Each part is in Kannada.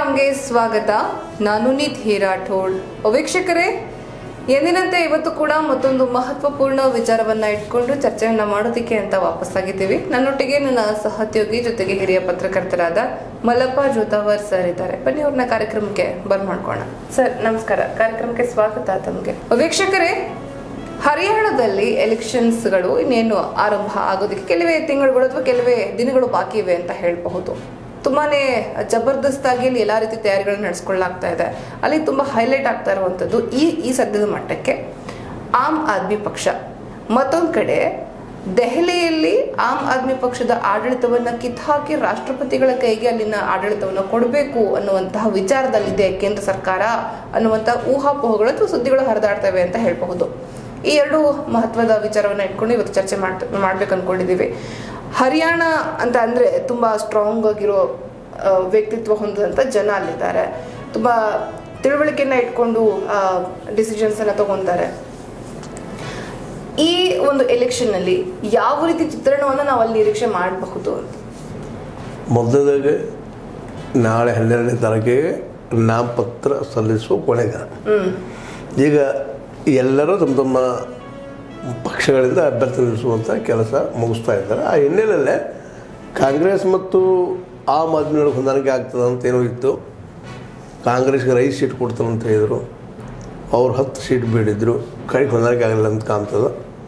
ಟೆಲಿಗ್ರಾಮ್ಗೆ ಸ್ವಾಗತ. ನಾನು ನಿಧಿ ರಾಠೋಡ್. ವೀಕ್ಷಕರೇ, ಎಂದಿನಂತೆ ಇವತ್ತು ಕೂಡ ಮತ್ತೊಂದು ಮಹತ್ವಪೂರ್ಣ ವಿಚಾರವನ್ನ ಇಟ್ಕೊಂಡು ಚರ್ಚೆಯನ್ನ ಮಾಡೋದಕ್ಕೆ ಅಂತ ವಾಪಸ್ಸಾಗಿದ್ದೀವಿ. ನನ್ನೊಟ್ಟಿಗೆ ನನ್ನ ಸಹೋದ್ಯೋಗಿ ಜೊತೆಗೆ ಹಿರಿಯ ಪತ್ರಕರ್ತರಾದ ಮಲ್ಲಪ್ಪ ಜೋತಾವರ್ ಸರ್ ಇದ್ದಾರೆ. ಬನ್ನಿ ಅವ್ರನ್ನ ಕಾರ್ಯಕ್ರಮಕ್ಕೆ ಬರ್ಮಾಡ್ಕೋಣ. ಸರ್ ನಮಸ್ಕಾರ, ಕಾರ್ಯಕ್ರಮಕ್ಕೆ ಸ್ವಾಗತ ತಮಗೆ. ವೀಕ್ಷಕರೇ, ಹರಿಯಾಣದಲ್ಲಿ ಎಲೆಕ್ಷನ್ಸ್ಗಳು ಇನ್ನೇನು ಆರಂಭ ಆಗೋದಕ್ಕೆ ಕೆಲವೇ ತಿಂಗಳುಗಳು ಅಥವಾ ಕೆಲವೇ ದಿನಗಳು ಬಾಕಿ ಇವೆ ಅಂತ ಹೇಳಬಹುದು. ತುಂಬಾನೇ ಜಬರ್ದಸ್ತಾಗಿ ಅಲ್ಲಿ ಎಲ್ಲ ರೀತಿ ತಯಾರಿಗಳನ್ನ ನಡೆಸ್ಕೊಳ್ಳಾಗ್ತಾ ಇದೆ. ಅಲ್ಲಿ ತುಂಬಾ ಹೈಲೈಟ್ ಆಗ್ತಾ ಇರುವಂಥದ್ದು ಈ ಸದ್ಯದ ಮಟ್ಟಕ್ಕೆ ಆಮ್ ಆದ್ಮಿ ಪಕ್ಷ. ಮತ್ತೊಂದು ಕಡೆ ದೆಹಲಿಯಲ್ಲಿ ಆಮ್ ಆದ್ಮಿ ಪಕ್ಷದ ಆಡಳಿತವನ್ನ ಕಿತ್ತಾಕಿ ರಾಷ್ಟ್ರಪತಿಗಳ ಕೈಗೆ ಅಲ್ಲಿನ ಆಡಳಿತವನ್ನು ಕೊಡಬೇಕು ಅನ್ನುವಂತಹ ವಿಚಾರದಲ್ಲಿದೆ ಕೇಂದ್ರ ಸರ್ಕಾರ ಅನ್ನುವಂತಹ ಊಹಾಪೋಹಗಳು ಅಥವಾ ಸುದ್ದಿಗಳು ಹರಿದಾಡ್ತವೆ ಅಂತ ಹೇಳಬಹುದು. ಈ ಎರಡು ಮಹತ್ವದ ವಿಚಾರವನ್ನ ಇಟ್ಕೊಂಡು ಇವತ್ತು ಚರ್ಚೆ ಮಾಡ್ಬೇಕು ಅನ್ಕೊಂಡಿದ್ದೀವಿ. ಹರಿಯಾಣ ಅಂತ ಅಂದ್ರೆ ತುಂಬಾ ಸ್ಟ್ರಾಂಗ್ ಆಗಿರೋ ವ್ಯಕ್ತಿತ್ವ ಹೊಂದಿದಂತ ಜನ ಅಲ್ಲಿದ್ದಾರೆ. ತುಂಬಾ ತಿಳುವಳಿಕೆಯನ್ನ ಇಟ್ಕೊಂಡು ಡಿಸಿಷನ್ಸ್ ಅನ್ನ ತಗೊಂತಾರೆ. ಈ ಒಂದು ಎಲೆಕ್ಷನ್ ಅಲ್ಲಿ ಯಾವ ರೀತಿ ಚಿತ್ರಣವನ್ನ ನಾವು ಅಲ್ಲಿ ನಿರೀಕ್ಷೆ ಮಾಡಬಹುದು? ಮೊದಲಾಗಿ ನಾಳೆ 12ನೇ ತಾರೀಕಿಗೆ ನಾಮಪತ್ರ ಸಲ್ಲಿಸುವ ಕೊನೆಗಾಲ. ಈಗ ಎಲ್ಲರೂ ತಮ್ಮ ತಮ್ಮ ಪಕ್ಷಗಳಿಂದ ಅಭ್ಯರ್ಥಿ ನಿಲ್ಲಿಸುವಂಥ ಕೆಲಸ ಮುಗಿಸ್ತಾ ಇದ್ದಾರೆ. ಆ ಹಿನ್ನೆಲೆಯಲ್ಲೇ ಕಾಂಗ್ರೆಸ್ ಮತ್ತು ಆಮ್ ಆದ್ಮಿ ಹೊಂದಾಣಿಕೆ ಆಗ್ತದೆ ಅಂತ ಏನೋ ಇತ್ತು. ಕಾಂಗ್ರೆಸ್ಗೆ 5 ಸೀಟ್ ಕೊಡ್ತಾರೆ ಅಂತ ಹೇಳಿದರು. ಅವ್ರು 10 ಸೀಟ್ ಬೇಡಿದ್ರು. ಕಡೆಗೆ ಹೊಂದಾಣಿಕೆ ಆಗಲಿಲ್ಲ ಅಂತ ಕಾಣ್ತದೆ.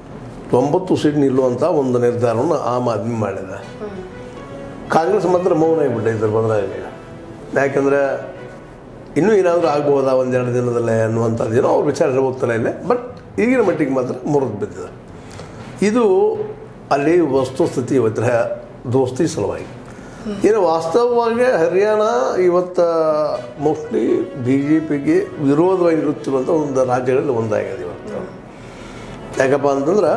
9 ಸೀಟ್ ನಿಲ್ಲುವಂಥ ಒಂದು ನಿರ್ಧಾರವನ್ನು ಆಮ್ ಆದ್ಮಿ ಮಾಡಿದೆ. ಕಾಂಗ್ರೆಸ್ ಮಾತ್ರ ಮೌನ ಆಗಿಬಿಟ್ಟೈತೆ ಬದಲಾಗಿ. ಯಾಕೆಂದರೆ ಇನ್ನೂ ಏನಾದರೂ ಆಗ್ಬೋದಾ ಒಂದೆರಡು ದಿನದಲ್ಲೇ ಅನ್ನುವಂಥದ್ದೇನೋ ಅವ್ರು ವಿಚಾರ ಹೋಗ್ತಾರೆ ಇಲ್ಲೇ. ಬಟ್ ಈಗಿನ ಮಟ್ಟಿಗೆ ಮಾತ್ರ ಮುರಿದು ಬಿದ್ದಿದೆ. ಇದು ಅಲ್ಲಿ ವಸ್ತುಸ್ಥಿತಿ ಇವತ್ತರ ದೋಸ್ತಿ ಸಲುವಾಗಿ. ಏನು ವಾಸ್ತವವಾಗಿ ಹರಿಯಾಣ ಇವತ್ತು ಮೋಸ್ಟ್ಲಿ BJPಗೆ ವಿರೋಧವಾಗಿರುತ್ತಿರುವಂಥ ಒಂದು ರಾಜ್ಯಗಳಲ್ಲಿ ಒಂದಾಗಿದೆ ಇವತ್ತು. ಯಾಕಪ್ಪ ಅಂತಂದ್ರೆ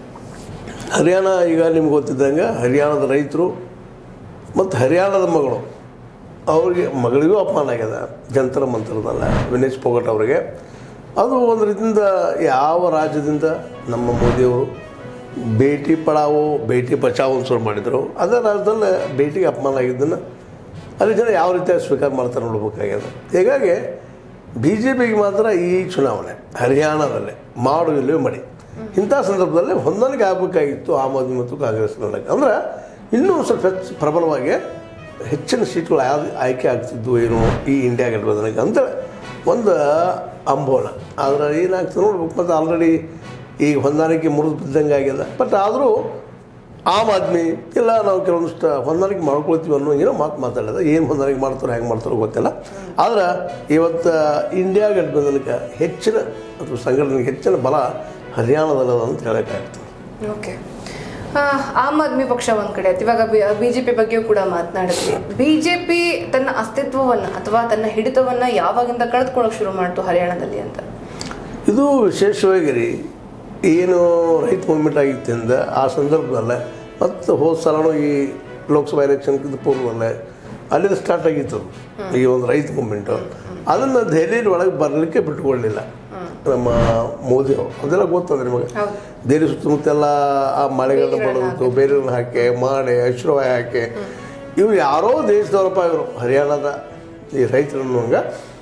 ಹರಿಯಾಣ ಈಗ ನಿಮ್ಗೆ ಗೊತ್ತಿದ್ದಂಗೆ ಹರಿಯಾಣದ ರೈತರು ಮತ್ತು ಹರಿಯಾಣದ ಮಗಳು ಅವ್ರಿಗೆ ಮಗಳಿಗೂ ಅಪಮಾನ ಆಗಿದೆ ಜಂತರ ಮಂತ್ರದಲ್ಲ ವಿನೇಶ್ ಫೋಗಟ್ ಅವರಿಗೆ. ಅದು ಒಂದು ರೀತಿಯಿಂದ ಯಾವ ರಾಜ್ಯದಿಂದ ನಮ್ಮ ಮೋದಿಯವರು ಬೇಟಿ ಪಡಾವೋ ಬೇಟಿ ಬಚಾವೋ ಅಂತ ಶುರು ಮಾಡಿದರು. ಅದೇ ರಾಜ್ಯದಲ್ಲಿ ಬೇಟಿಗೆ ಅಪಮಾನ ಆಗಿದ್ದನ್ನು ಅಲ್ಲಿ ಜನ ಯಾವ ರೀತಿಯಾಗಿ ಸ್ವೀಕಾರ ಮಾಡ್ತಾರೆ ನೋಡ್ಬೇಕಾಗ್ಯದ. ಹೀಗಾಗಿ BJPಗೆ ಮಾತ್ರ ಈ ಚುನಾವಣೆ ಹರಿಯಾಣದಲ್ಲೇ ಮಾಡುವಿಲ್ಲವೇ ಮಾಡಿ. ಇಂಥ ಸಂದರ್ಭದಲ್ಲಿ ಹೊಂದಾಣಿಕೆ ಆಗಬೇಕಾಗಿತ್ತು ಆಮ್ ಆದ್ಮಿ ಮತ್ತು ಕಾಂಗ್ರೆಸ್ ನಡುವೆ. ಅಂದ್ರೆ ಇನ್ನೂ ಸ್ವಲ್ಪ ಹೆಚ್ಚು ಪ್ರಬಲವಾಗಿ ಹೆಚ್ಚಿನ ಸೀಟ್ಗಳು ಆಯ್ಕೆ ಆಗ್ತಿದ್ವು ಏನೋ ಈ ಇಂಡಿಯಾ ಗಠಬಂಧನಕ್ಕೆ ಅಂತ ಒಂದು ಅಂಬೋಣ. ಆದರೆ ಏನಾಗ್ತದೆ ನೋಡ್ಬೇಕು. ಮತ್ತು ಆಲ್ರೆಡಿ ಈಗ ಹೊಂದಾಣಿಕೆ ಮುರಿದು ಬಿದ್ದಂಗೆ ಆಗಿದೆ. ಬಟ್ ಆದರೂ ಆಮ್ ಆದ್ಮಿ ಇಲ್ಲ ನಾವು ಕೆಲವೊಂದಿಷ್ಟು ಹೊಂದಾಣಿಕೆ ಮಾಡ್ಕೊಳ್ತೀವಿ ಅನ್ನೋ ಏನೋ ಮಾತಾಡೋದು. ಏನು ಹೊಂದಾಣಿಕೆ ಮಾಡ್ತಾರೋ ಹೆಂಗೆ ಮಾಡ್ತಾರೋ ಗೊತ್ತಿಲ್ಲ. ಆದರೆ ಇವತ್ತು ಇಂಡಿಯಾ ಗಠಬಂಧನಕ್ಕೆ ಹೆಚ್ಚಿನ ಅಥವಾ ಸಂಘಟನೆಗೆ ಹೆಚ್ಚಿನ ಬಲ ಹರಿಯಾಣದಲ್ಲದ ಅಂತ ಹೇಳೋಕ್ಕಾಗ್ತದೆ. ಓಕೆ, ಆಮ್ ಆದ್ಮಿ ಪಕ್ಷ ಒಂದ್ ಕಡೆ ಆಯ್ತು. ಇವಾಗ BJP ಬಗ್ಗೆಯೂ ಕೂಡ ಮಾತನಾಡಿದ್ವಿ. BJP ತನ್ನ ಅಸ್ತಿತ್ವವನ್ನ ಅಥವಾ ತನ್ನ ಹಿಡಿತವನ್ನ ಯಾವಾಗಿಂದ ಕಳೆದುಕೊಳ್ಳೋಕೆ ಶುರು ಮಾಡ್ತು ಹರಿಯಾಣದಲ್ಲಿ ಅಂತ? ಇದು ವಿಶೇಷವಾಗಿ ರೀ ಏನು ರೈತ ಮೂವ್ಮೆಂಟ್ ಆಗಿದ್ದರಿಂದ ಆ ಸಂದರ್ಭದಲ್ಲೇ ಮತ್ತು ಹೋದ ಸಲನೂ ಈ ಲೋಕಸಭಾ ಎಲೆಕ್ಷನ್ಗಿಂತ ಪೂರ್ವದಲ್ಲೇ ಅಲ್ಲಿಂದ ಸ್ಟಾರ್ಟ್ ಆಗಿತ್ತು ಈ ಒಂದು ರೈತ ಮೂವ್ಮೆಂಟು. ಅದನ್ನು ದೆಹಲಿ ಒಳಗೆ ಬರಲಿಕ್ಕೆ ಬಿಟ್ಟುಕೊಳ್ಳಲಿಲ್ಲ ನಮ್ಮ ಮೋದಿ ಅವರು. ಅದೆಲ್ಲ ಗೊತ್ತಂದ್ರೆ ನಿಮಗೆ. ದೆಹಲಿ ಸುತ್ತಮುತ್ತೆಲ್ಲ ಆ ಮಳೆಗಳನ್ನ ಬಡೋದು, ಬೇರೆಯವ್ರನ್ನ ಹಾಕಿ ಮಾಡಿ ಅಶ್ರವಾಯ ಹಾಕಿ ಇವ್ರು ಯಾರೋ ದೇಶದವರಪ್ಪ ಇವರು ಹರಿಯಾಣದ ಈ ರೈತರನ್ನು ಹಂಗೆ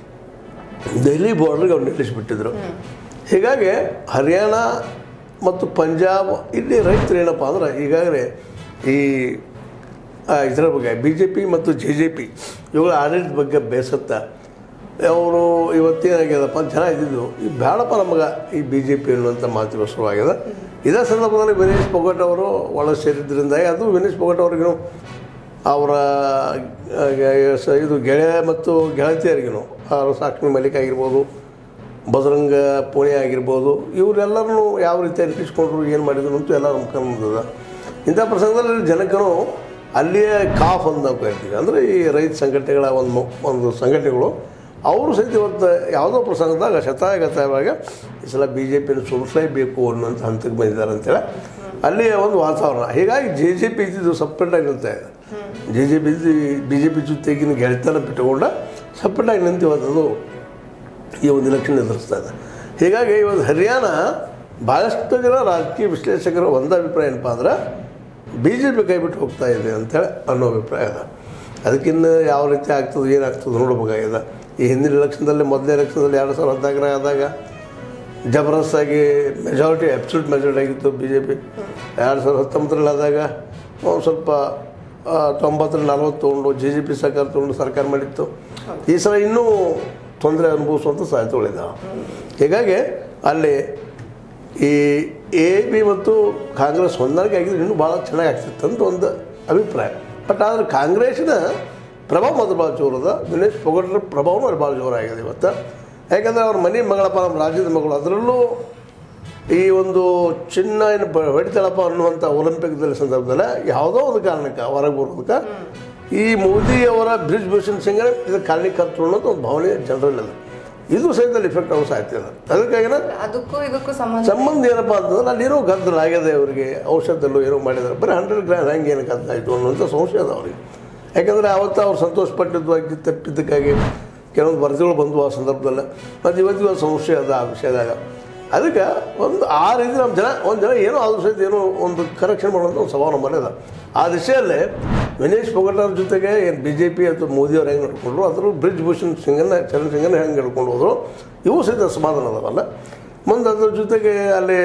ದೆಹಲಿ ಬಾರ್ಡ್ರಿಗೆ ಅವ್ರು ನಿಲ್ಲಿಸಿಬಿಟ್ಟಿದ್ರು. ಹೀಗಾಗಿ ಹರಿಯಾಣ ಮತ್ತು ಪಂಜಾಬ್ ಇಲ್ಲಿ ರೈತರು ಏನಪ್ಪ ಅಂದ್ರೆ ಈಗಾಗಲೇ ಈ ಇದರ ಬಗ್ಗೆ BJP ಮತ್ತು JJP ಇವುಗಳ ಆಡಳಿತ ಬಗ್ಗೆ ಬೇಸತ್ತ ಅವರು ಇವತ್ತೇನಾಗ್ಯದಪ್ಪ ಜನ ಇದ್ದಿದ್ದು ಈ ಬೇಡಪ್ಪ ನಮಗೆ ಈ BJP ಅನ್ನುವಂಥ ಮಾತು ಶುರುವಾಗ್ಯದ. ಇದೇ ಸಂದರ್ಭದಲ್ಲಿ ವಿನೇಶ್ ಫೋಗಟ್ ಅವರು ಒಳಗೆ ಸೇರಿದ್ದರಿಂದ ಅದು ವಿನೇಶ್ ಫೋಗಟ್ ಅವ್ರಿಗೂ ಅವರ ಇದು ಗೆಳೆಯ ಮತ್ತು ಗೆಳತಿಯರಿಗೂ ಸಾಕ್ಷಿ ಮಲ್ಲಿಕ್ ಆಗಿರ್ಬೋದು, ಬಜರಂಗ ಪೂಣೆ ಆಗಿರ್ಬೋದು, ಇವರೆಲ್ಲರೂ ಯಾವ ರೀತಿಯಾಗಿ ಇಟ್ಕೊಂಡ್ರು ಏನು ಮಾಡಿದ್ರು ಅಂತೂ ಎಲ್ಲ ನಮ್ಮ ಕಣ್ಮುಂದದ. ಇಂಥ ಪ್ರಸಂಗದಲ್ಲಿ ಜನಕ್ಕೂ ಅಲ್ಲಿಯೇ ಕಾಫ್ ಅಂತ ನಾವು ಕರಿತೀವಿ. ಅಂದರೆ ಈ ರೈತ ಸಂಘಟನೆಗಳ ಒಂದು ಸಂಘಟನೆಗಳು ಅವರು ಸಹಿತ ಇವತ್ತು ಯಾವುದೋ ಪ್ರಸಂಗದಾಗ ಶತಾಯಗತವಾಗಿ ಈ ಸಲ BJPಯನ್ನು ಸೋಲಿಸಲೇಬೇಕು ಅನ್ನುವಂಥ ಹಂತಕ್ಕೆ ಬಂದಿದ್ದಾರೆ ಅಂತೇಳಿ ಅಲ್ಲಿ ಒಂದು ವಾತಾವರಣ. ಹೀಗಾಗಿ JJP ಇದ್ದಿದ್ದು ಸಪ್ರೇಟಾಗಿ ನಿಲ್ತಾ ಇದೆ. BJP ಜೊತೆಗಿನ ಗೆಳೆತನ ಬಿಟ್ಟುಕೊಂಡ ಸಪ್ರೇಟಾಗಿ ನಿಂತಿವತ್ತದು ಈ ಒಂದು ಎಲೆಕ್ಷನ್ ಎದುರಿಸ್ತಾ ಇದೆ. ಹೀಗಾಗಿ ಇವತ್ತು ಹರಿಯಾಣ ಭಾಳಷ್ಟು ಜನ ರಾಜಕೀಯ ವಿಶ್ಲೇಷಕರು ಒಂದು ಅಭಿಪ್ರಾಯ ಏನಪ್ಪ ಅಂದ್ರೆ BJP ಕೈ ಬಿಟ್ಟು ಹೋಗ್ತಾ ಇದೆ ಅಂತೇಳಿ ಅನ್ನೋ ಅಭಿಪ್ರಾಯ ಇದೆ. ಅದಕ್ಕಿಂತ ಯಾವ ರೀತಿ ಆಗ್ತದೆ ಏನಾಗ್ತದೆ ನೋಡ್ಬೇಕಾಗಿದೆ. ಈ ಹಿಂದಿನ ಎಲೆಕ್ಷನ್ದಲ್ಲಿ ಮೊದಲನೇ ಎಲೆಕ್ಷನ್ದಲ್ಲಿ 2014 ಆದಾಗ ಜಬರ್ದಸ್ತಾಗಿ ಮೆಜಾರಿಟಿ ಅಬ್ಸಲ್ಯೂಟ್ ಮೆಜಾರಿಟಿ ಆಗಿತ್ತು BJP. 2019 ಆದಾಗ ಒಂದು ಸ್ವಲ್ಪ 90-40 ತೊಗೊಂಡು JJP ಸರ್ಕಾರ ತೊಗೊಂಡು ಸರ್ಕಾರ ಮಾಡಿತ್ತು. ಈ ಸಲ ಇನ್ನೂ ತೊಂದರೆ ಅನುಭವಿಸುವಂಥ ಸಾಧ್ಯತೆಗಳಿದ್ದಾವೆ. ಹೀಗಾಗಿ ಅಲ್ಲಿ ಈ AB ಮತ್ತು ಕಾಂಗ್ರೆಸ್ ಹೊಂದಾಣಿಕೆ ಆಗಿದ್ರೆ ಇನ್ನೂ ಭಾಳ ಚೆನ್ನಾಗಿ ಆಗ್ತಿತ್ತು ಅಂತ ಒಂದು ಅಭಿಪ್ರಾಯ. ಬಟ್ ಆದರೆ ಕಾಂಗ್ರೆಸ್ಸಿನ ಪ್ರಭಾವ ಮಾತ್ರ ಭಾಳ ಜೋರದ. ದಿನೇಶ್ ಫೋಗಟ್ರ ಪ್ರಭಾವನೂ ಅಲ್ಲಿ ಭಾಳ ಜೋರಾಗಿದೆ ಇವತ್ತು. ಯಾಕಂದರೆ ಅವ್ರ ಮನೆ ಮಗಳಪ್ಪ, ನಮ್ಮ ರಾಜ್ಯದ ಮಗಳು, ಅದರಲ್ಲೂ ಈ ಒಂದು ಚಿನ್ನ ಏನು ಹೊಡಿತಾಳಪ್ಪ ಅನ್ನುವಂಥ ಒಲಿಂಪಿಕ್ದಲ್ಲಿ ಸಂದರ್ಭದಲ್ಲಿ ಯಾವುದೋ ಒಂದು ಕಾರಣಕ್ಕೆ ಹೊರಗೆ ಬರೋದಕ್ಕೆ ಈ ಮೋದಿಯವರ ಬ್ರಿಜ್ ಭೂಷಣ್ ಸಿಂಗ್ ಇದು ಕಾರಣೀಕರ್ತರು ಅನ್ನೋದು ಒಂದು ಭಾವನೆ ಜನರಲ್ಲಿದೆ. ಇದು ಸಹಿತ ಇಫೆಕ್ಟ್ ಆಗೋ ಸಾಧ್ಯ ಇದೆ. ಅದಕ್ಕಾಗಿನ ಇದಕ್ಕೂ ಸಂಬಂಧ ಏನಪ್ಪ ಅಂತಂದ್ರೆ ಅಲ್ಲೇನೋ ಗದ್ದಲ ಆಗಿದೆ ಅವರಿಗೆ, ಔಷಧದಲ್ಲೂ ಏನೋ ಮಾಡಿದ್ದಾರೆ. ಬರೀ 100 ಗ್ರಾಮ್ ಹೆಂಗೆ ಏನು ಗದ್ದಲಾಯಿತು ಅನ್ನುವಂಥ ಸಂಶಯ ಅದ ಅವ್ರಿಗೆ. ಯಾಕಂದರೆ ಆವತ್ತು ಅವ್ರು ಸಂತೋಷಪಟ್ಟಿದ್ದು ತಪ್ಪಿದ್ದಕ್ಕಾಗಿ ಕೆಲವೊಂದು ವರದಿಗಳು ಬಂದು ಆ ಸಂದರ್ಭದಲ್ಲಿ. ಮತ್ತು ಇವತ್ತಿಗೂ ಸಂಶಯ ಅದ ಆ ವಿಷಯದಾಗ. ಅದಕ್ಕೆ ಒಂದು ಆ ರೀತಿ ನಮ್ಮ ಜನ ಏನೋ ಆದ್ರೂ ಸಹಿತ ಏನೋ ಒಂದು ಕರೆಕ್ಷನ್ ಮಾಡುವಂಥ ಒಂದು ಸ್ವಭಾವ ನಮ್ಮಲ್ಲಿ ಅದ. ಆ ದಿಶೆಯಲ್ಲೇ ವಿನೇಶ್ ಫೋಗಟ್ ಅವ್ರ ಜೊತೆಗೆ ಏನು BJP ಅಥವಾ ಮೋದಿಯವ್ರು ಹೆಂಗೆ ನಡ್ಕೊಂಡ್ರು, ಅದ್ರ ಬ್ರಿಜ್ ಭೂಷಣ್ ಚರಣ್ ಸಿಂಗನ್ನು ಹೆಂಗೆ ನಡ್ಕೊಂಡು ಹೋದ್ರು, ಇವು ಸಹಿತ ಸಮಾಧಾನ ಅದಾವಲ್ಲ. ಮುಂದೆ ಅದ್ರ ಜೊತೆಗೆ ಅಲ್ಲಿ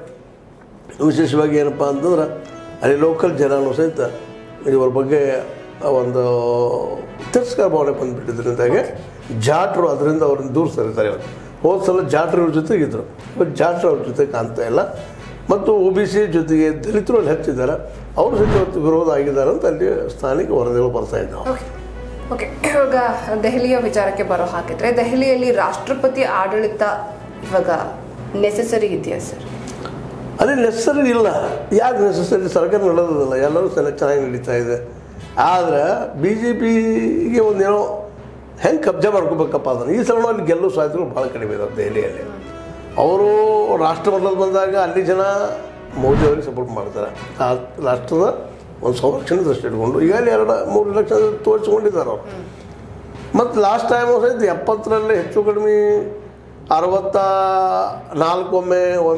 ವಿಶೇಷವಾಗಿ ಏನಪ್ಪ ಅಂತಂದ್ರೆ ಅಲ್ಲಿ ಲೋಕಲ್ ಜನನೂ ಸಹಿತ ಇವ್ರ ಬಗ್ಗೆ ಒಂದು ತಿರಸ್ಕಾರ ಭಾವನೆ ಬಂದುಬಿಟ್ಟಿದ್ರಿಂದಾಗೆ ಜಾಟ್ರು ಅದರಿಂದ ಅವ್ರನ್ನ ದೂರ ಸರಿತಾರೆ. ಇವತ್ತು ಹೋದ ಸಲ ಜಾಟ್ರು ಇವ್ರ ಜೊತೆಗಿದ್ರು, ಬಟ್ ಜಾಟ್ರು ಅವ್ರ ಜೊತೆ ಕಾಣ್ತಾ ಇಲ್ಲ. ಮತ್ತು OBC ಜೊತೆಗೆ ದಲಿತರು ಅಲ್ಲಿ ಹೆಚ್ಚಿದ್ದಾರೆ, ಅವರು ಸಹಿತ ಇವತ್ತು ವಿರೋಧ ಆಗಿದ್ದಾರೆ ಅಂತ ಅಲ್ಲಿ ಸ್ಥಾನಿಕ ವರದಿಗಳು ಬರ್ತಾ ಇದ್ದಾವೆ. ಓಕೆ, ಇವಾಗ ದೆಹಲಿಯ ವಿಚಾರಕ್ಕೆ ಬರೋ ಹಾಕಿದ್ರೆ, ದೆಹಲಿಯಲ್ಲಿ ರಾಷ್ಟ್ರಪತಿ ಆಡಳಿತ ಇವಾಗ ನೆಸೆಸರಿ ಇದೆಯಾ ಸರ್? ಅದೇ ನೆಸೆಸರಿ ಇಲ್ಲ. ಯಾಕೆ ನೆಸೆಸರಿ? ಸರ್ಕಾರ ನಡೆಯೋದಿಲ್ಲ, ಎಲ್ಲರೂ ಚೆನ್ನಾಗಿ ನಡೀತಾ ಇದೆ. ಆದರೆ BJPಗೆ ಒಂದೇನೋ ಹೆಂಗೆ ಕಬ್ಜಾ ಮಾಡ್ಕೋಬೇಕಪ್ಪ ಅದನ್ನು ಈ ಸಲ ಅಲ್ಲಿ ಗೆಲ್ಲೋ ಸಾಧ್ಯತೆಗಳು ಭಾಳ ಕಡಿಮೆ ಇದಾವೆ ದೆಹಲಿಯಲ್ಲಿ. ಅವರು ರಾಷ್ಟ್ರಮಟ್ಟದಲ್ಲಿ ಬಂದಾಗ ಅಲ್ಲಿ ಜನ ಮೋದಿ ಅವರಿಗೆ ಸಪೋರ್ಟ್ ಮಾಡ್ತಾರೆ. ಆ ರಾಷ್ಟ್ರದ ಒಂದು ಸಂರಕ್ಷಣೆ ದೃಷ್ಟಿ ಇಟ್ಕೊಂಡು ಈಗಾಗಲೇ 2-3 ಲಕ್ಷ ತೋರಿಸ್ಕೊಂಡಿದ್ದಾರೆ ಅವರು. ಮತ್ತು ಲಾಸ್ಟ್ ಟೈಮ್ ಸಹಿತ 70ರಲ್ಲಿ ಹೆಚ್ಚು ಕಡಿಮೆ 64 ಒಮ್ಮೆ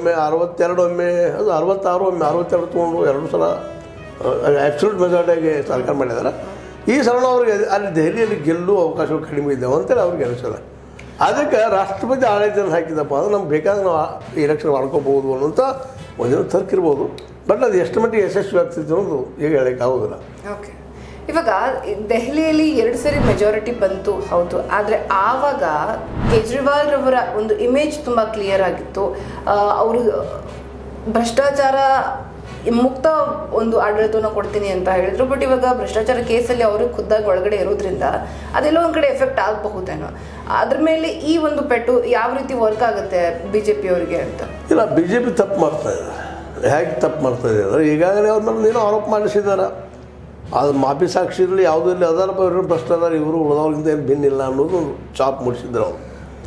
62 ಒಮ್ಮೆ, ಅದು 66 ಒಮ್ಮೆ 62 ತೊಗೊಂಡು 2 ಸಲ ಆ್ಯಕ್ಚುಯಲ್ ಮೆಜಾರಿಟಿಯಾಗಿ ಸರ್ಕಾರ ಮಾಡಿದ್ದಾರೆ. ಈ ಸಲ ಅವ್ರಿಗೆ ಅಲ್ಲಿ ದೆಹಲಿಯಲ್ಲಿ ಗೆಲ್ಲುವ ಅವಕಾಶಗಳು ಕಡಿಮೆ ಇದ್ದಾವೆ ಅಂತೇಳಿ ಅವ್ರಿಗೆ ಅನಿಸ್ತದೆ. ಅದಕ್ಕೆ ರಾಷ್ಟ್ರಪತಿ ಆಡಳಿತವನ್ನು ಹಾಕಿದಪ್ಪ ಅಂದ್ರೆ ನಮ್ಗೆ ಬೇಕಾದ್ರೆ ನಾವು ಎಲೆಕ್ಷನ್ ಮಾಡ್ಕೋಬೋದು ಅನ್ನೋಂಥ ಒಂದೇನೋ ತರ್ಕಿರ್ಬೋದು. ಬಟ್ ಅದು ಎಷ್ಟು ಮಟ್ಟಿಗೆ ಯಶಸ್ವಿ ಆಗ್ತಿತ್ತು ಅನ್ನೋದು ಈಗ ಹೇಳೋಕ್ಕಾಗೋದಿಲ್ಲ. ಓಕೆ, ಇವಾಗ ದೆಹಲಿಯಲ್ಲಿ 2 ಸರಿ ಮೆಜಾರಿಟಿ ಬಂತು, ಹೌದು. ಆದರೆ ಆವಾಗ ಕೇಜ್ರಿವಾಲ್ ರವರ ಒಂದು ಇಮೇಜ್ ತುಂಬ ಕ್ಲಿಯರ್ ಆಗಿತ್ತು. ಅವರು ಭ್ರಷ್ಟಾಚಾರ ಮುಕ್ತ ಒಂದು ಆಡಳಿತವನ್ನು ಕೊಡ್ತೀನಿ ಅಂತ ಹೇಳಿದ್ರು. ಬಟ್ ಇವಾಗ ಭ್ರಷ್ಟಾಚಾರ ಕೇಸಲ್ಲಿ ಅವರು ಖುದ್ದಾಗಿ ಒಳಗಡೆ ಇರೋದ್ರಿಂದ ಅದೆಲ್ಲೋ ಒಂದು ಕಡೆ ಎಫೆಕ್ಟ್ ಆಗಬಹುದೇನೋ. ಅದ್ರ ಮೇಲೆ ಈ ಒಂದು ಪೆಟ್ಟು ಯಾವ ರೀತಿ ವರ್ಕ್ ಆಗುತ್ತೆ BJP ಅವರಿಗೆ ಅಂತ? ಇಲ್ಲ, BJP ತಪ್ಪು ಮಾಡ್ತಾ ಇದೆ. ಹೇಗೆ ತಪ್ಪು ಮಾಡ್ತಾ ಇದೆ ಅಂದರೆ ಈಗಾಗಲೇ ಅವ್ರ ಮೇಲೆ ಏನೋ ಆರೋಪ ಮಾಡಿಸಿದ್ದಾರೆ. ಅದು ಮಾಪಿ ಸಾಕ್ಷಿಯಲ್ಲಿ ಯಾವುದೂ ಇಲ್ಲಿ ಅದಾರಪ್ಪ, ಇವರು ಭ್ರಷ್ಟಾಚಾರ, ಇವರು ಉಳಿದವ್ರಿಂದ ಏನು ಭಿನ್ನಿಲ್ಲ ಅನ್ನೋದು ಒಂದು ಚಾಪ್ ಮುಡಿಸಿದ್ರು ಅವರು.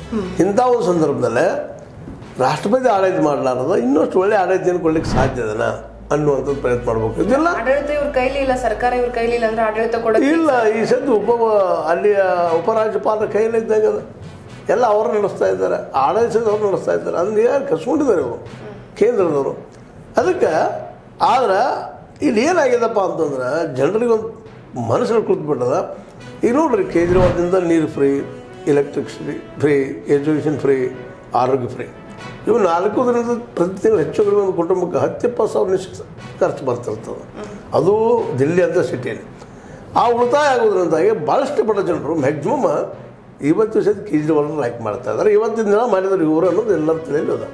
ಇಂಥ ಒಂದು ಸಂದರ್ಭದಲ್ಲೇ ರಾಷ್ಟ್ರಪತಿ ಆಡಳಿತ ಮಾಡಲಾರದ ಇನ್ನಷ್ಟು ಒಳ್ಳೆ ಆಡಳಿತ ಕೊಡ್ಲಿಕ್ಕೆ ಸಾಧ್ಯ ಇದೆನಾ ಅನ್ನುವಂಥದ್ದು ಪ್ರಯತ್ನ ಮಾಡಬೇಕು. ಇದೆಲ್ಲ ಆಡಳಿತ ಇವ್ರ ಕೈಲಿ ಇಲ್ಲ, ಸರ್ಕಾರ ಇವ್ರ ಕೈಲಿ ಇಲ್ಲ ಅಂದ್ರೆ ಆಡಳಿತ ಕೊಡೋದು ಇಲ್ಲ. ಈ ಸದ್ದು ಅಲ್ಲಿಯ ಉಪರಾಜ್ಯಪಾಲರ ಕೈಯಲ್ಲಿ ಇದ್ದಾಗ ಎಲ್ಲ ಅವರು ನಡೆಸ್ತಾ ಇದ್ದಾರೆ, ಆಡಳಿತ ಅವ್ರು ನಡೆಸ್ತಾ ಇದ್ದಾರೆ. ಅದನ್ನ ಯಾರು ಕಸ್ಕೊಂಡಿದ್ದಾರೆ ಇವರು ಕೇಂದ್ರದವರು. ಅದಕ್ಕೆ ಆದ್ರೆ ಇಲ್ಲಿ ಏನಾಗಿದೆಪ್ಪ ಅಂತಂದ್ರೆ ಜನರಿಗೆ ಒಂದು ಮನಸ್ಸಲ್ಲಿ ಕೂತ್ಬಿಟ್ಟದ. ಈಗ ನೋಡ್ರಿ, ಕೇಜ್ರಿವಾಲ್ದಿಂದ ನೀರು free, electricity free, education free, ಆರೋಗ್ಯ ಫ್ರೀ, ಇವು 4 ದಿನದ ಪ್ರತಿ ತಿಂಗಳು ಹೆಚ್ಚು ಕಡಿಮೆ ಒಂದು ಕುಟುಂಬಕ್ಕೆ 10-20 ಸಾವಿರ ನಿಶ್ಚಿತ ಖರ್ಚು ಬರ್ತಿರ್ತದೆ. ಅದು ದಿಲ್ಲಿ ಅಂತ ಸಿಟಿಯಲ್ಲಿ. ಆ ಉಳಿತಾಯ ಆಗೋದ್ರಿಂದಾಗಿ ಭಾಳಷ್ಟು ಬಡ ಜನರು ಮ್ಯಾಕ್ಸಿಮಮ್ ಇವತ್ತು ಸಹಿತ ಕೇಜ್ರಿವಾಲ್ ಲೈಕ್ ಮಾಡ್ತಾ ಇದ್ದಾರೆ. ಇವತ್ತಿನ ದಿನ ಮಾಡಿದ್ರೆ ಇವರು ಅನ್ನೋದು ಎಲ್ಲರ ತಲೆಯಲ್ಲಿ ಅದ.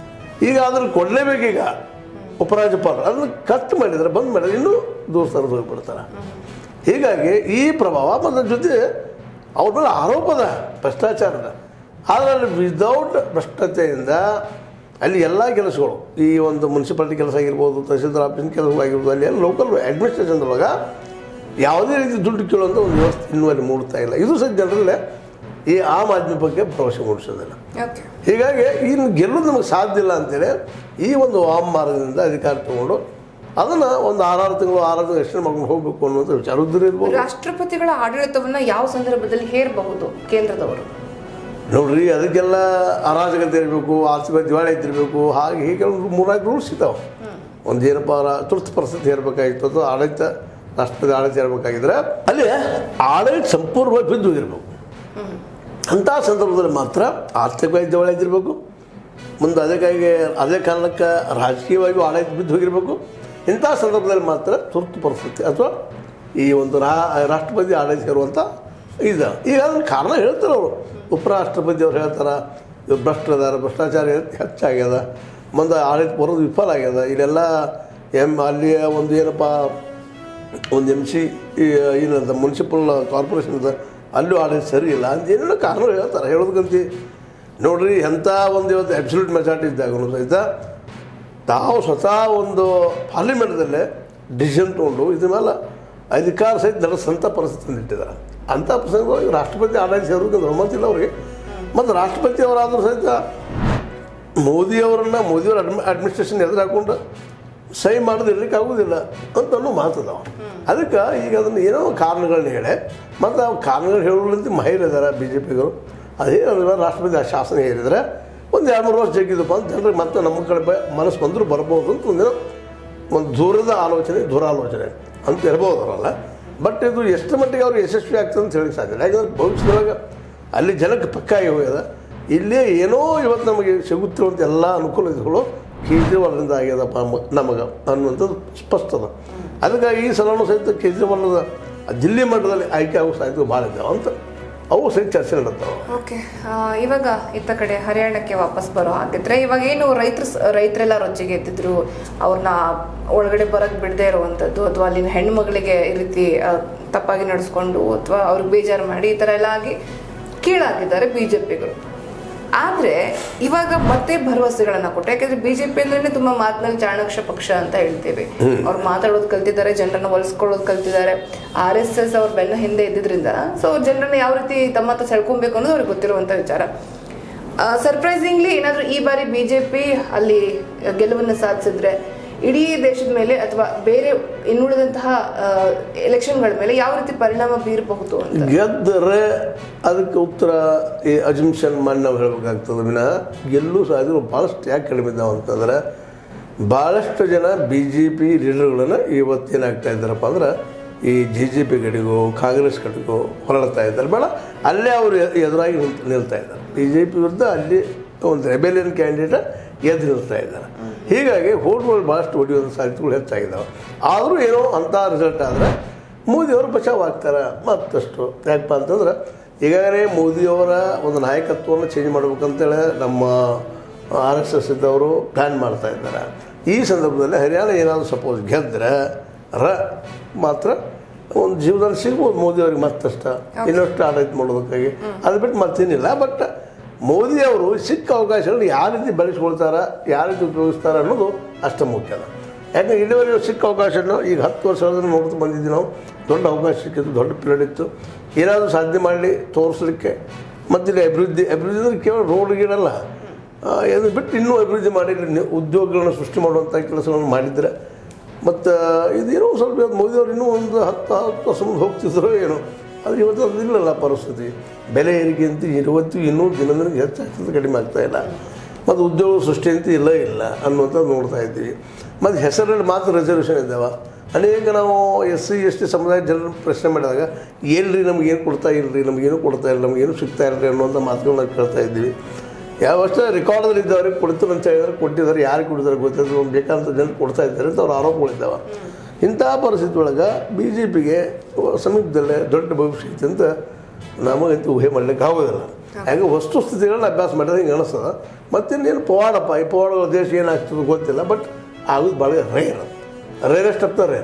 ಈಗ ಅದನ್ನು ಕೊಡಲೇಬೇಕೀಗ ಉಪರಾಜ್ಯಪಾಲರು. ಅದನ್ನು ಕಟ್ ಮಾಡಿದರೆ ಬಂದ್ ಮಾಡಿದ್ರೆ ಇನ್ನೂ ದೂರ ಸರಿದು ಹೋಗಿಬಿಡ್ತಾರೆ. ಹೀಗಾಗಿ ಈ ಪ್ರಭಾವ ಮತ್ತು ಜೊತೆ ಅವ್ರ ಮೇಲೆ ಆರೋಪದ ಭ್ರಷ್ಟಾಚಾರದ. ಆದರೆ ವಿದೌಟ್ ಭ್ರಷ್ಟತೆಯಿಂದ ಅಲ್ಲಿ ಎಲ್ಲ ಕೆಲಸಗಳು, ಈ ಒಂದು ಮುನ್ಸಿಪಾಲಿಟಿ ಕೆಲಸ ಆಗಿರ್ಬೋದು, ತಹಸೀಲ್ದಾರ್ ಆಫೀಸಿನ ಕೆಲಸಗಳಾಗಿರ್ಬೋದು, ಅಲ್ಲಿ ಎಲ್ಲ ಲೋಕಲ್ ಅಡ್ಮಿನಿಸ್ಟ್ರೇಷನ್ದೊಳಗೆ ಯಾವುದೇ ರೀತಿ ದುಡ್ಡು ಕೇಳುವಂಥ ಒಂದು ವ್ಯವಸ್ಥೆ ಇನ್ನೂ ಅಲ್ಲಿ ಮೂಡ್ತಾ ಇಲ್ಲ. ಇದು ಸಹ ಜನರಲ್ಲೇ ಈ ಆಮ್ ಆದ್ಮಿ ಬಗ್ಗೆ ಭರವಸೆ ಮೂಡಿಸೋದಿಲ್ಲ. ಹೀಗಾಗಿ ಇನ್ನು ಗೆಲ್ಲೋದು ನಮಗೆ ಸಾಧ್ಯ ಇಲ್ಲ ಅಂತೇಳಿ ಈ ಒಂದು ವಾಮ ಮಾರ್ಗದಿಂದ ಅಧಿಕಾರ ತಗೊಂಡು ಅದನ್ನು ಒಂದು 6 ತಿಂಗಳು ಎಕ್ಸ್ಟೆಂಡ್ ಮಾಡ್ಕೊಂಡು ಹೋಗಬೇಕು ಅನ್ನೋದು ವಿಚಾರ ಇರ್ಬೋದು. ರಾಷ್ಟ್ರಪತಿಗಳ ಆಡಳಿತವನ್ನು ಯಾವ ಸಂದರ್ಭದಲ್ಲಿ ಹೇರಬಹುದು ಕೇಂದ್ರದವರು? ನೋಡ್ರಿ, ಅದಕ್ಕೆಲ್ಲ ಅರಾಜಕತೆ ಇರಬೇಕು, ಆರ್ಥಿಕ ದಿವಾಳಿ ಇದ್ದಿರಬೇಕು, ಹಾಗೆ ಹೀಗೆ 3-4 ರೂಲ್ಸ್ ಇದ್ದಾವೆ. ಒಂದು ಏನಪ್ಪ ತುರ್ತು ಪರಿಸ್ಥಿತಿ ಹೇರಬೇಕಾಗಿತ್ತು, ಅದು ಆಡಳಿತ ರಾಷ್ಟ್ರಪತಿ ಆಡಳಿತ ಇರಬೇಕಾಗಿದ್ರೆ ಅಲ್ಲಿ ಆಡಳಿತ ಸಂಪೂರ್ಣವಾಗಿ ಬಿದ್ದು ಹೋಗಿರ್ಬೇಕು. ಅಂಥ ಸಂದರ್ಭದಲ್ಲಿ ಮಾತ್ರ ಆರ್ಥಿಕವಾಗಿ ದಿವಾಳಿ ಇದ್ದಿರಬೇಕು. ಮುಂದೆ ಅದೇ ಕಾರಣಕ್ಕೆ ರಾಜಕೀಯವಾಗಿ ಆಡಳಿತ ಬಿದ್ದು ಹೋಗಿರಬೇಕು. ಇಂಥ ಸಂದರ್ಭದಲ್ಲಿ ಮಾತ್ರ ತುರ್ತು ಪರಿಸ್ಥಿತಿ ಅಥವಾ ಈ ಒಂದು ರಾಷ್ಟ್ರಪತಿ ಆಡಳಿತ ಇರುವಂಥ ಇದು. ಈಗ ಅದನ್ನು ಕಾರಣ ಹೇಳ್ತಾರೆ ಅವರು. ಉಪರಾಷ್ಟ್ರಪತಿ ಅವ್ರು ಹೇಳ್ತಾರೆ ಇವ್ರು ಭ್ರಷ್ಟಾಚಾರ ಹೆಚ್ಚಾಗ್ಯದ, ಮುಂದೆ ಆಡಳಿತ ಬರೋದು ವಿಫಲ ಆಗ್ಯದ, ಇಲ್ಲೆಲ್ಲ ಅಲ್ಲಿಯ ಒಂದು ಏನಪ್ಪ ಒಂದು MC ಏನಂತ ಮುನ್ಸಿಪಲ್ ಕಾರ್ಪೊರೇಷನ್ ಇದೆ, ಅಲ್ಲೂ ಆಡಳಿತ ಸರಿ ಇಲ್ಲ ಅಂತ ಏನೇನೋ ಕಾರಣ ಹೇಳ್ತಾರೆ. ಹೇಳೋದಕ್ಕಂತ ನೋಡ್ರಿ, ಎಂಥ ಒಂದು ಇವತ್ತು ಅಬ್ಸಲ್ಯೂಟ್ ಮೆಜಾರಿಟಿ ಇದ್ದಾಗ ಸಹಿತ ತಾವು ಸ್ವತಃ ಒಂದು ಪಾರ್ಲಿಮೆಂಟ್ದಲ್ಲೇ ಡಿಸಿಷನ್ ತೊಗೊಂಡು ಇದ್ರ ಮೇಲೆ ಅಧಿಕಾರ ಸಹಿತ ನಡೆಸಂಥ ಪರಿಸ್ಥಿತಿ ಇಟ್ಟಿದ್ದಾರೆ. ಅಂಥ ಪ್ರಸಂಗವಾಗಿ ರಾಷ್ಟ್ರಪತಿ ಆಡಳಿತ ಸೇರೋದಕ್ಕೆ ಗಮನಿಸಿಲ್ಲ ಅವ್ರಿಗೆ. ಮತ್ತು ರಾಷ್ಟ್ರಪತಿ ಅವರಾದರೂ ಸಹಿತ ಮೋದಿಯವರ ಅಡ್ಮಿನಿಸ್ಟ್ರೇಷನ್ ಎದುರು ಹಾಕ್ಕೊಂಡು ಸಹಿ ಮಾಡೋದು ಇರಲಿಕ್ಕೆ ಆಗೋದಿಲ್ಲ ಅಂತ ಅನ್ನೋ ಮಾತದಾವ. ಅದಕ್ಕೆ ಈಗ ಅದನ್ನು ಏನೋ ಕಾರಣಗಳನ್ನ ಹೇಳಿ ಮತ್ತು ಆ ಕಾರಣಗಳು ಹೇಳೋದ್ರಿಂದ ಮಹಿಳೆ ಇದ್ದಾರೆ BJPಗರು. ಅದೇ ರಾಷ್ಟ್ರಪತಿ ಆ ಶಾಸನ ಹೇಳಿದರೆ ಒಂದು 2-3 ವರ್ಷ ಜಗ್ಗಿದಪ್ಪ ಅಂತ ಜನರಿಗೆ ಮತ್ತೆ ನಮ್ಮ ಕಡೆ ಮನಸ್ಸು ಬಂದರೂ ಬರ್ಬೋದು ಅಂತ ಒಂದು ದುರಾಲೋಚನೆ ಅಂತ ಇರ್ಬೋದು ಅವರಲ್ಲ. ಬಟ್ ಇದು ಎಷ್ಟು ಮಟ್ಟಿಗೆ ಅವ್ರು ಯಶಸ್ವಿ ಆಗ್ತದೆ ಅಂತ ಹೇಳಕ್ಕೆ ಸಾಧ್ಯ ಇಲ್ಲ. ಯಾಕಂದ್ರೆ ಭವಿಷ್ಯದೊಳಗೆ ಅಲ್ಲಿ ಜನಕ್ಕೆ ಪಕ್ಕಾಗಿ ಹೋಗ್ಯದ. ಇಲ್ಲೇ ಏನೋ ಇವತ್ತು ನಮಗೆ ಸಿಗುತ್ತಿರುವಂಥ ಎಲ್ಲ ಅನುಕೂಲತೆಗಳು ಕೇಜ್ರಿವಾಲ್ರಿಂದ ಆಗ್ಯದಪ್ಪ ನಮಗೆ ಅನ್ನುವಂಥದ್ದು ಸ್ಪಷ್ಟದ. ಅದಕ್ಕಾಗಿ ಈ ಸಲನೂ ಸಹಿತ ಕೇಜ್ರಿವಾಲ್ದ ಜಿಲ್ಲೆ ಮಟ್ಟದಲ್ಲಿ ಆಯ್ಕೆ ಆಗೋ ಸಾಧ್ಯತೆ ಭಾಳ ಇದ್ದಾವೆ ಅಂತ ಅವು ಸಹಿತ ಚರ್ಚೆ ನಡೆತಾವೆ. ಓಕೆ, ಇವಾಗ ಇತ್ತ ಕಡೆ ಹರಿಯಾಣಕ್ಕೆ ವಾಪಸ್ ಬರೋ ಹಾಗಿದ್ರೆ ಇವಾಗ ಏನು ರೈತರೆಲ್ಲ ರೊಚ್ಚಿಗೆ ಎತ್ತಿದ್ರು, ಅವ್ರನ್ನ ಒಳಗಡೆ ಬರೋಕ್ಕೆ ಬಿಡದೇ ಇರುವಂಥದ್ದು ಅಥವಾ ಅಲ್ಲಿನ ಹೆಣ್ಮಗಳಿಗೆ ಈ ರೀತಿ ತಪ್ಪಾಗಿ ನಡೆಸ್ಕೊಂಡು ಅಥವಾ ಅವ್ರಿಗೆ ಬೇಜಾರು ಮಾಡಿ ಈ ಥರ ಎಲ್ಲ ಆಗಿ ಕೀಳಾಗಿದ್ದಾರೆ BJPಗರು. ಆದರೆ ಇವಾಗ ಮತ್ತೆ ಭರವಸೆಗಳನ್ನ ಕೊಟ್ಟು, ಯಾಕಂದ್ರೆ BJP ಅಂದ್ರೆ ತುಂಬಾ ಮಾತಿನಲ್ಲಿ ಚಾಣಾಕ್ಷ ಪಕ್ಷ ಅಂತ ಹೇಳ್ತೇವೆ. ಅವ್ರು ಮಾತಾಡೋದು ಕಲ್ತಿದ್ದಾರೆ, ಜನರನ್ನ ಒಲಿಸ್ಕೊಳ್ಳೋದು ಕಲ್ತಿದ್ದಾರೆ. RSS ಅವ್ರ ಬೆನ್ನ ಹಿಂದೆ ಇದ್ದಿದ್ರಿಂದ ಸೊ ಜನರನ್ನ ಯಾವ ರೀತಿ ತಮ್ಮ ಹತ್ರ ಸೆಳ್ಕೊಬೇಕು ಅನ್ನೋದು ಅವ್ರಿಗೆ ಗೊತ್ತಿರುವಂತ ವಿಚಾರ. ಸರ್ಪ್ರೈಸಿಂಗ್ಲಿ ಏನಾದರೂ ಈ ಬಾರಿ BJP ಅಲ್ಲಿ ಗೆಲುವನ್ನು ಸಾಧಿಸಿದ್ರೆ ಇಡೀ ದೇಶದ ಮೇಲೆ ಅಥವಾ ಬೇರೆ ಇನ್ನುಳಿದಂತಹ ಎಲೆಕ್ಷನ್ಗಳ ಮೇಲೆ ಯಾವ ರೀತಿ ಪರಿಣಾಮ ಬೀರಬಹುದು ಅಂತ? ಗೆದ್ದರೆ ಅದಕ್ಕೆ ಉತ್ತರ ಈ ಅಜಂಪ್ಷನ್ ಮಾಡಿ ನಾವು ಹೇಳಬೇಕಾಗ್ತದೆ ವಿನ ಗೆಲ್ಲೂ ಸಾಧ್ಯಗಳು ಭಾಳಷ್ಟು ಯಾಕೆ ಕಡಿಮೆ ಇದ್ದಾವೆ ಅಂತಂದ್ರೆ ಭಾಳಷ್ಟು ಜನ BJP ಲೀಡರ್ಗಳನ್ನು ಇವತ್ತೇನಾಗ್ತಾ ಇದ್ದಾರಪ್ಪ ಅಂದ್ರೆ ಈ JJP ಕಡೆಗೋ ಕಾಂಗ್ರೆಸ್ ಕಡೆಗೋ ಹೊರಡ್ತಾ ಇದ್ದಾರೆ. ಬೇಡ ಅಲ್ಲೇ ಅವರು ಎದುರಾಗಿ ನಿಲ್ತಾ ಇದ್ದಾರೆ. BJP ವಿರುದ್ಧ ಅಲ್ಲಿ ಒಂದು ರೆಬೆಲಿಯನ್ ಕ್ಯಾಂಡಿಡೇಟ್ ಎದ್ದು ನಿಲ್ತಾ ಇದ್ದಾರೆ. ಹೀಗಾಗಿ ಹೋಟ್ಗಳು ಭಾಳಷ್ಟು ಹೊಡೆಯುವಂಥ ಸಾಧ್ಯತೆಗಳು ಹೆಚ್ಚಾಗಿದ್ದಾವೆ. ಆದರೂ ಏನೋ ಅಂಥ ರಿಸಲ್ಟ್ ಆದರೆ ಮೋದಿಯವರು ಬಚಾವ್ ಆಗ್ತಾರೆ ಮತ್ತಷ್ಟು. ಯಾಕಪ್ಪ ಅಂತಂದ್ರೆ ಈಗಾಗಲೇ ಮೋದಿಯವರ ಒಂದು ನಾಯಕತ್ವವನ್ನು ಚೇಂಜ್ ಮಾಡ್ಬೇಕಂತೇಳಿ ನಮ್ಮ RSS ಇದ್ದವರು ಪ್ಲ್ಯಾನ್ ಮಾಡ್ತಾ ಇದ್ದಾರೆ. ಈ ಸಂದರ್ಭದಲ್ಲಿ ಹರಿಯಾಣ ಏನಾದರೂ ಸಪೋಸ್ ಗೆದ್ದರೆ ಮಾತ್ರ ಒಂದು ಜೀವನದಲ್ಲಿ ಸಿಗ್ಬೋದು ಮೋದಿಯವ್ರಿಗೆ ಮತ್ತಷ್ಟು ಇನ್ನಷ್ಟು ಆಡಳಿತ ಮಾಡೋದಕ್ಕಾಗಿ. ಅದು ಬಿಟ್ಟು ಮತ್ತೇನಿಲ್ಲ. ಬಟ್ ಮೋದಿಯವರು ಸಿಕ್ಕ ಅವಕಾಶಗಳನ್ನು ಯಾವ ರೀತಿ ಬೆಳೆಸ್ಕೊಳ್ತಾರೆ, ಯಾವ ರೀತಿ ಉಪಯೋಗಿಸ್ತಾರೆ ಅನ್ನೋದು ಅಷ್ಟು ಮುಖ್ಯದ. ಯಾಕಂದರೆ ಇಲ್ಲಿವರೆಗೂ ಸಿಕ್ಕ ಅವಕಾಶವನ್ನು ಈಗ 10 ವರ್ಷಗಳನ್ನು ನೋಡ್ತಾ ಬಂದಿದ್ದೀವಿ ನಾವು. ದೊಡ್ಡ ಅವಕಾಶ ಸಿಕ್ಕಿತ್ತು, ದೊಡ್ಡ ಪೀರಿಯಡ್ ಇತ್ತು, ಏನಾದರೂ ಸಾಧನೆ ಮಾಡಲಿ ತೋರಿಸ್ಲಿಕ್ಕೆ. ಮತ್ತು ಇಲ್ಲಿ ಅಭಿವೃದ್ಧಿ ಅಂದರೆ ಕೇವಲ ರೋಡ್ ಗೀಡಲ್ಲ, ಇದು ಬಿಟ್ಟು ಇನ್ನೂ ಅಭಿವೃದ್ಧಿ ಮಾಡಿ ಉದ್ಯೋಗಗಳನ್ನು ಸೃಷ್ಟಿ ಮಾಡುವಂಥ ಕೆಲಸಗಳನ್ನು ಮಾಡಿದರೆ ಮತ್ತು ಇದೇನೋ ಸ್ವಲ್ಪ ಮೋದಿಯವರು ಇನ್ನೂ ಒಂದು 10 ವರ್ಷ ಮುಂದೆ ಹೋಗ್ತಿದ್ರು ಏನೋ. ಆದರೆ ಇವತ್ತು ಅದಿಲ್ಲಲ್ಲ ಪರಿಸ್ಥಿತಿ. ಬೆಲೆ ಏರಿಕೆ ಅಂತ ಇನ್ನೂ ದಿನದಿನಕ್ಕೆ ಹೆಚ್ಚಾಗ್ತದೆ, ಕಡಿಮೆ ಆಗ್ತಾಯಿಲ್ಲ. ಮತ್ತು ಉದ್ಯೋಗ ಸೃಷ್ಟಿ ಅಂತ ಇಲ್ಲ ಅನ್ನುವಂಥದ್ದು ನೋಡ್ತಾ ಇದ್ದೀವಿ. ಮತ್ತು ಹೆಸರಲ್ಲಿ ಮಾತ್ರ ರಿಸರ್ವೇಷನ್ ಇದ್ದಾವೆ. ಅನೇಕ ನಾವು SC ST ಸಮುದಾಯದ ಜನರನ್ನು ಪ್ರಶ್ನೆ ಮಾಡಿದಾಗ ಏನ್ರಿ ನಮಗೇನು ಕೊಡ್ತಾ ಇಲ್ಲರಿ, ನಮಗೇನು ಕೊಡ್ತಾ ಇಲ್ಲ, ನಮಗೇನು ಸಿಗ್ತಾ ಇಲ್ಲರಿ ಅನ್ನುವಂಥ ಮಾತುಗಳನ್ನ ಕೇಳ್ತಾ ಇದ್ದೀವಿ. ಯಾವಷ್ಟೇ ರೆಕಾರ್ಡಲ್ಲಿ ಇದ್ದವ್ರಿಗೆ ಕೊಡ್ತಾರೆ ಅಂತ ಹೇಳಿದ್ರೆ ಕೊಟ್ಟಿದ್ದಾರೆ, ಯಾರಿಗೆ ಕೊಟ್ಟಿದ್ದಾರೆ ಗೊತ್ತಿದ್ರು, ಒಂದು ಬೇಕಾದಂಥ ಜನರು ಕೊಡ್ತಾ ಇದ್ದಾರೆ ಅಂತ ಅವ್ರ ಆರೋಪಗಳಿದ್ದಾವೆ. ಇಂಥ ಪರಿಸ್ಥಿತಿ ಒಳಗೆ BJPಗೆ ಸಮೀಪದಲ್ಲೇ ದೊಡ್ಡ ಭವಿಷ್ಯ ಐತೆ ಅಂತ ನಮಗಂತೂ ಊಹೆ ಮಾಡಲಿಕ್ಕೆ ಆಗೋದಿಲ್ಲ. ಹಾಗೆ ವಸ್ತುಸ್ಥಿತಿಗಳನ್ನ ಅಭ್ಯಾಸ ಮಾಡಿದ್ರೆ ಹಿಂಗೆ ಅನಿಸ್ತದೆ. ಮತ್ತಿನ್ನೇನು ಪವಾಡಪ್ಪ, ಈ ಪವಾಡಗಳ ದೇಶ ಏನಾಗ್ತದೆ ಗೊತ್ತಿಲ್ಲ. ಬಟ್ ಆಗೋದು ಭಾಳ ರೇರೆಸ್ಟ್ ಆಫ್ ದ ರೇರ್.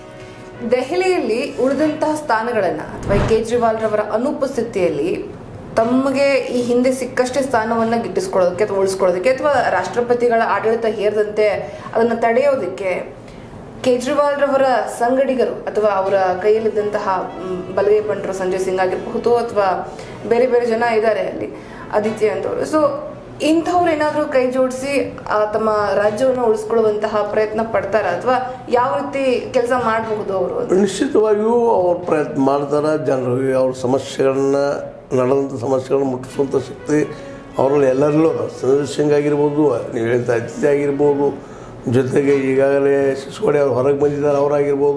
ದೆಹಲಿಯಲ್ಲಿ ಉಳಿದಂತಹ ಸ್ಥಾನಗಳನ್ನು ಅಥವಾ ಕೇಜ್ರಿವಾಲ್ರವರ ಅನುಪಸ್ಥಿತಿಯಲ್ಲಿ ತಮಗೆ ಈ ಹಿಂದೆ ಸಿಕ್ಕಷ್ಟೇ ಸ್ಥಾನವನ್ನು ಗಿಟ್ಟಿಸ್ಕೊಳ್ಳೋದಕ್ಕೆ ಅಥವಾ ಉಳಿಸ್ಕೊಳ್ಳೋದಕ್ಕೆ ಅಥವಾ ರಾಷ್ಟ್ರಪತಿಗಳ ಆಡಳಿತ ಹೇರದಂತೆ ಅದನ್ನು ತಡೆಯೋದಕ್ಕೆ ಕೇಜ್ರಿವಾಲ್ರವರ ಸಂಗಡಿಗರು ಅಥವಾ ಅವರ ಕೈಯಲ್ಲಿದ್ದಂತಹ ಬಲಗೈ ಬಂಟರು ಸಂಜಯ್ ಸಿಂಗ್ ಆಗಿರಬಹುದು ಅಥವಾ ಬೇರೆ ಬೇರೆ ಜನ ಇದ್ದಾರೆ ಅಲ್ಲಿ ಆದಿತ್ಯ ಅಂತವರು. ಸೊ ಇಂಥವ್ರು ಏನಾದರೂ ಕೈ ಜೋಡಿಸಿ ತಮ್ಮ ರಾಜ್ಯವನ್ನು ಉಳಿಸ್ಕೊಳ್ಳುವಂತಹ ಪ್ರಯತ್ನ ಪಡ್ತಾರ ಅಥವಾ ಯಾವ ರೀತಿ ಕೆಲಸ ಮಾಡಬಹುದು ಅವರು? ನಿಶ್ಚಿತವಾಗಿಯೂ ಅವ್ರು ಪ್ರಯತ್ನ ಮಾಡ್ತಾರೆ. ಜನರಿಗೆ ಅವ್ರ ಸಮಸ್ಯೆಗಳನ್ನ ನಡೆದಂಥ ಸಮಸ್ಯೆಗಳನ್ನ ಮುಟ್ಟಿಸುವಂಥ ಶಕ್ತಿ ಅವರಲ್ಲಿ ಎಲ್ಲರಲ್ಲೂ ಸಂಜಯ್ ಸಿಂಗ್ ಆಗಿರ್ಬೋದು, ನೀವು ಹೇಳಿದ ಆದಿತ್ಯ ಆಗಿರ್ಬೋದು, ಜೊತೆಗೆ ಈಗಾಗಲೇ ಸಿಸೋಡಿ ಅವ್ರು ಹೊರಗೆ ಬಂದಿದ್ದಾರೆ ಅವರಾಗಿರ್ಬೋದು,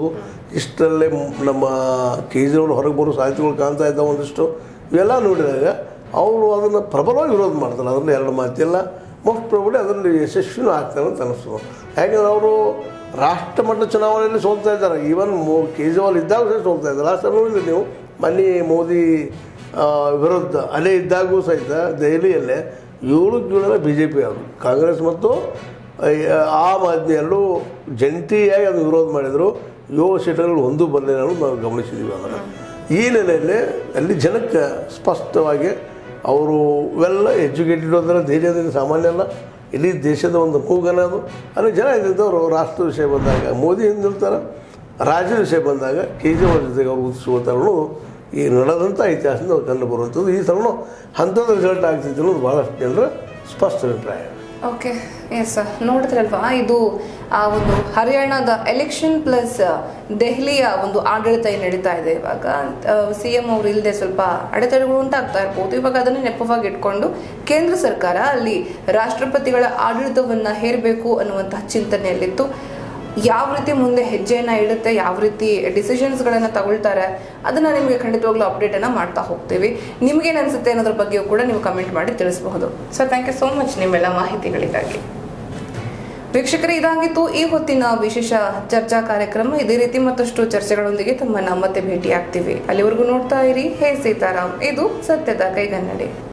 ಇಷ್ಟರಲ್ಲೇ ನಮ್ಮ ಕೇಜ್ರಿವಾಲ್ ಹೊರಗೆ ಬರೋ ಸಾಹಿತ್ಯಗಳು ಕಾಣ್ತಾ ಇದ್ದಾವೆ ಒಂದಿಷ್ಟು ಇವೆಲ್ಲ ನೋಡಿದಾಗ ಅವರು ಅದನ್ನು ಪ್ರಬಲವಾಗಿ ವಿರೋಧ ಮಾಡ್ತಾರೆ. ಅದರಲ್ಲಿ ಎರಡು ಮಾತಿಲ್ಲ. ಮೋಸ್ಟ್ ಪ್ರಾಬಬ್ಲಿ ಅದರಲ್ಲಿ ಯಶಸ್ವಿನೂ ಆಗ್ತಾರೆ ಅಂತ ಅನಿಸ್ತದೆ. ಯಾಕೆಂದರೆ ಅವರು ರಾಷ್ಟ್ರಮಟ್ಟ ಚುನಾವಣೆಯಲ್ಲಿ ಸೋಲ್ತಾ ಇದ್ದಾರೆ. ಈವನ್ ಕೇಜ್ರಿವಾಲ್ ಇದ್ದಾಗ ಸಹ ಸೋಲ್ತಾ ಇದ್ದಾರೆ. ಲಾಸ್ಟ್ ನೋಡಿದ್ರೆ ನೀವು ಮೊನ್ನೆ ಮೋದಿ ವಿರುದ್ಧ ಅಲೆ ಇದ್ದಾಗೂ ಸಹಿತ ದೆಹಲಿಯಲ್ಲೇ 7 ಬಿ ಜೆ ಪಿ ಅವರು, ಕಾಂಗ್ರೆಸ್ ಮತ್ತು ಆಮ್ ಆದ್ಮಿ ಎರಡೂ ಜಂಟಿಯಾಗಿ ಅದು ವಿರೋಧ ಮಾಡಿದರು. 7 ಸೀಟ್ಗಳು ಒಂದು ಬರಲಿಲ್ಲ ಅನ್ನೋದು ನಾವು ಗಮನಿಸಿದ್ದೀವಿ. ಅದನ್ನು ಈ ನೆಲೆಯಲ್ಲಿ ಅಲ್ಲಿ ಜನಕ್ಕೆ ಸ್ಪಷ್ಟವಾಗಿ ಅವರು ಇವೆಲ್ಲ ಎಜುಕೇಟೆಡ್ ಅಂದರೆ ಧೈರ್ಯದಿಂದ ಸಾಮಾನ್ಯ ಅಲ್ಲ. ಇಲ್ಲಿ ದೇಶದ ಒಂದು ಮೂಗನ ಅದು. ಅಲ್ಲಿ ಜನ ಇದ್ದಿದ್ದವರು ರಾಷ್ಟ್ರ ವಿಷಯ ಬಂದಾಗ ಮೋದಿ ಹಿಂದಿರ್ತಾರೆ, ರಾಜ್ಯದ ವಿಷಯ ಬಂದಾಗ ಕೇಜ್ರಿವಾಲ್ ಜೊತೆಗೆ ಅವರು ಉದಿಸುವಂಥವ್ರು ಈ ನಡೆದಂಥ ಇತಿಹಾಸದಿಂದ ಕಂಡು ಬರುವಂಥದ್ದು. ಈ ಥರನೂ ಅಂಥದ್ದು ರಿಸಲ್ಟ್ ಆಗ್ತಿತ್ತು ಅನ್ನೋದು ಭಾಳಷ್ಟು ಜನರ ಸ್ಪಷ್ಟ ಅಭಿಪ್ರಾಯ. ಓಕೆ, ಎಸ್ ಸರ್, ನೋಡಿದ್ರಲ್ವಾ, ಇದು ಆ ಒಂದು ಹರಿಯಾಣದ ಎಲೆಕ್ಷನ್ ಪ್ಲಸ್ ದೆಹಲಿಯ ಒಂದು ಆಡಳಿತ ಏನು ನಡೀತಾ ಇದೆ ಇವಾಗ. CM ಅವರು ಇಲ್ಲದೆ ಸ್ವಲ್ಪ ಅಡೆತಡೆಗಳು ಉಂಟಾಗ್ತಾ ಇರ್ಬೋದು. ಇವಾಗ ಅದನ್ನು ನೆಪವಾಗಿ ಇಟ್ಕೊಂಡು ಕೇಂದ್ರ ಸರ್ಕಾರ ಅಲ್ಲಿ ರಾಷ್ಟ್ರಪತಿಗಳ ಆಡಳಿತವನ್ನು ಹೇರಬೇಕು ಅನ್ನುವಂತಹ ಚಿಂತನೆಯಲ್ಲಿತ್ತು. ಯಾವ ರೀತಿ ಮುಂದೆ ಹೆಜ್ಜೆಯನ್ನು ಇಡುತ್ತೆ, ಯಾವ ರೀತಿ ಡಿಸಿಷನ್ಸ್ಗಳನ್ನು ತಗೊಳ್ತಾರೆ, ಅದನ್ನು ನಿಮಗೆ ಖಂಡಿತವಾಗ್ಲೂ ಅಪ್ಡೇಟನ್ನು ಮಾಡ್ತಾ ಹೋಗ್ತೀವಿ. ನಿಮಗೇನು ಅನಿಸುತ್ತೆ ಅನ್ನೋದ್ರ ಬಗ್ಗೆಯೂ ಕೂಡ ನೀವು ಕಮೆಂಟ್ ಮಾಡಿ ತಿಳಿಸಬಹುದು. Sir, thank you so much ನಿಮ್ಮೆಲ್ಲ ಮಾಹಿತಿಗಳಿಗಾಗಿ. ವೀಕ್ಷಕರೇ, ಇದಾಗಿತ್ತು ಈ ಹೊತ್ತಿನ ವಿಶೇಷ ಚರ್ಚಾ ಕಾರ್ಯಕ್ರಮ. ಇದೇ ರೀತಿ ಮತ್ತಷ್ಟು ಚರ್ಚೆಗಳೊಂದಿಗೆ ತಮ್ಮನ್ನ ಮತ್ತೆ ಭೇಟಿ ಆಗ್ತೀವಿ. ಅಲ್ಲಿವರೆಗೂ ನೋಡ್ತಾ ಇರಿ ಹೇ ಸೀತಾರಾಮ್, ಇದು ಸತ್ಯದ ಕೈಗನ್ನಡಿ.